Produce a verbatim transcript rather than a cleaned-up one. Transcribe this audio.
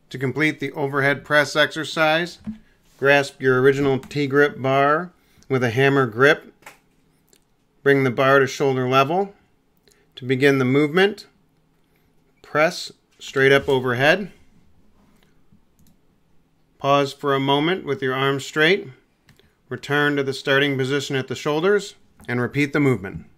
To complete the overhead press exercise, grasp your original T-grip bar with a hammer grip. Bring the bar to shoulder level. To begin the movement, press straight up overhead. Pause for a moment with your arms straight. Return to the starting position at the shoulders and repeat the movement.